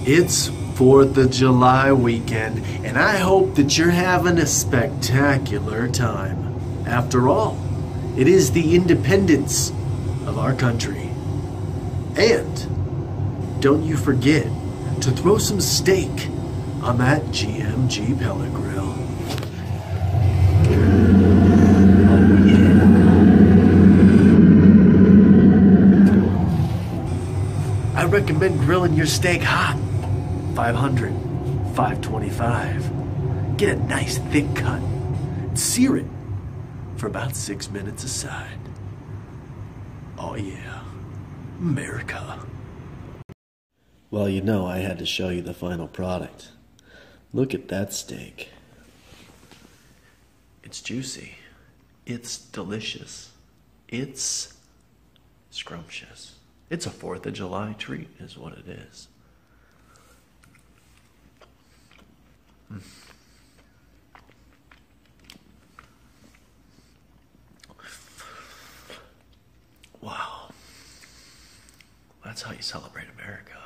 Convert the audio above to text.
It's 4th of July weekend, and I hope that you're having a spectacular time. After all, it is the independence of our country. And don't you forget to throw some steak on that GMG pellet grill. Oh yeah. I recommend grilling your steak hot. 500, 525. Get a nice thick cut. Sear it for about 6 minutes aside. Oh yeah, America. Well, you know I had to show you the final product. Look at that steak. It's juicy. It's delicious. It's scrumptious. It's a 4th of July treat is what it is. Wow. That's how you celebrate America.